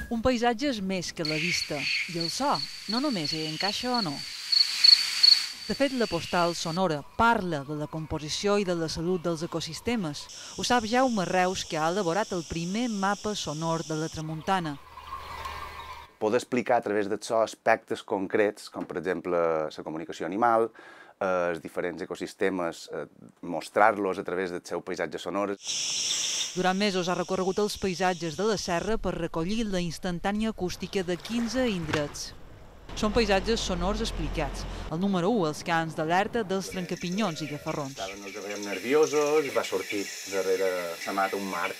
Un paisatge és més que la vista, i el so no només hi encaixa o no. De fet, la postal sonora parla de la composició i de la salut dels ecosistemes. Ho sap Jaume Reus, que ha elaborat el primer mapa sonor de la tramuntana. Poder explicar a través del so aspectes concrets, com per exemple la comunicació animal, els diferents ecosistemes, mostrar-los a través del seu paisatge sonor. Durant mesos ha recorregut els paisatges de la serra per recollir la instantània acústica de 15 indrets. Són paisatges sonors explicats. El número 1, els cants d'alerta dels trencapinyons i gafarrons. Ens veiem nerviosos, va sortir darrere la mata un marc.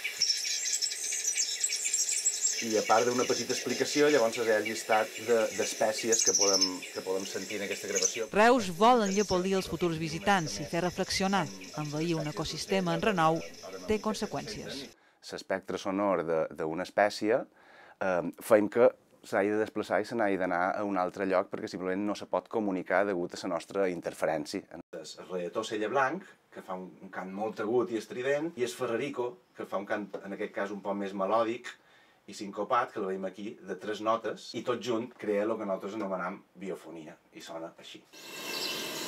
I a part d'una petita explicació, llavors hi ha el llistat d'espècies que podem sentir en aquesta gravació. Reus vol enllepolir els futurs visitants i fer reflexionar. Envair un ecosistema en renou té conseqüències. L'espectre sonor d'una espècie fem que s'hagi de desplaçar i se n'hagi d'anar a un altre lloc perquè simplement no se pot comunicar degut a la nostra interferència. El rellator cella blanc, que fa un cant molt agut i estrident, i el ferrerico, que fa un cant, en aquest cas, un poc més melòdic i sincopat, que el veiem aquí, de 3 notes, i tot junt crea el que nosaltres anomenem biofonia, i sona així.